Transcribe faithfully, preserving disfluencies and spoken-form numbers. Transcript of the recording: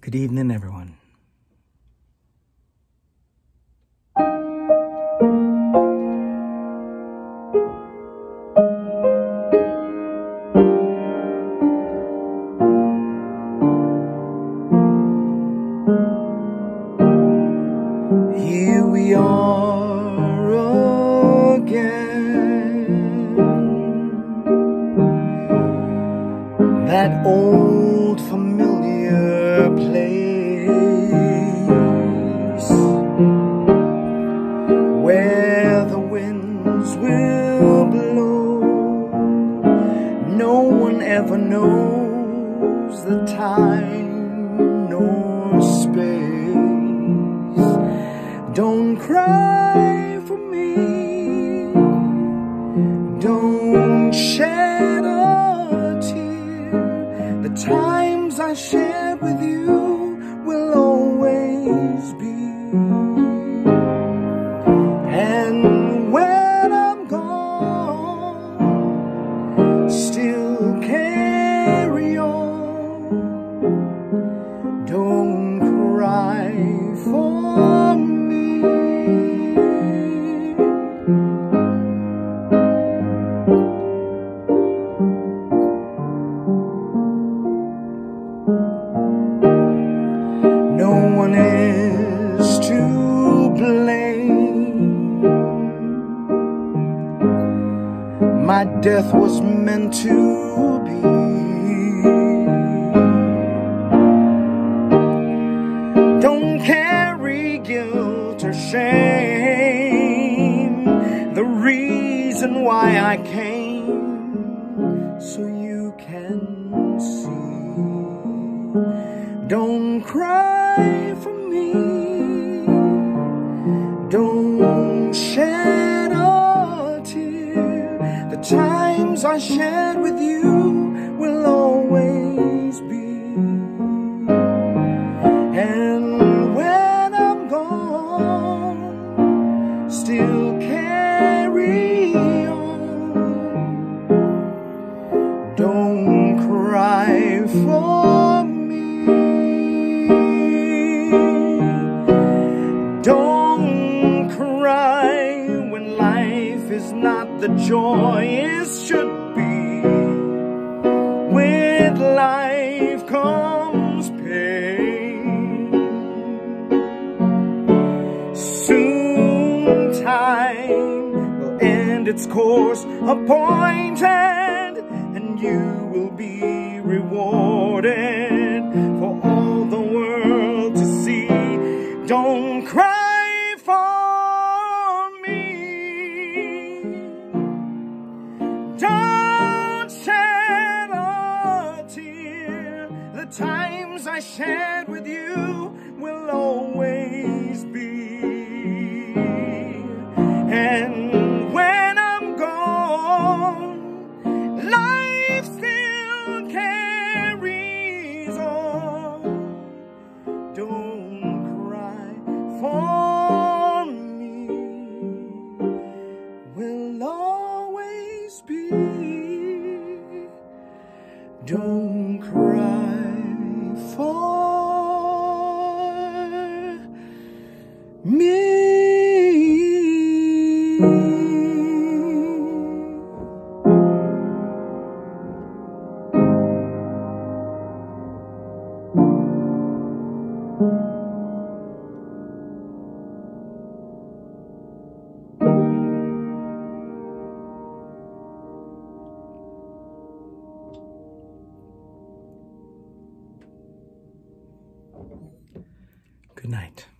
Good evening, everyone. Here we are again, that old familiar place where the winds will blow. No one ever knows the time nor space. Don't cry for me, don't shed a tear. The times I shared with you will always be. And when I'm gone, still carry on. Don't cry for me. No one is to blame. My death was meant to be. Don't carry guilt or shame. The reason why I came, so you can see. Don't cry for me, don't shed a tear. The times I shared with you will always be. And when I'm gone, still carry on. Don't cry for me. Don't cry when life is not the joy it should be. With life comes pain. Soon time will end its course appointed, and you will be rewarded for all the world to see. Don't cry for me. Don't shed a tear. The times I shared with you will always be. And when I'm gone, life still carries on. Don't cry for me, will always be. Don't cry for me. Good night.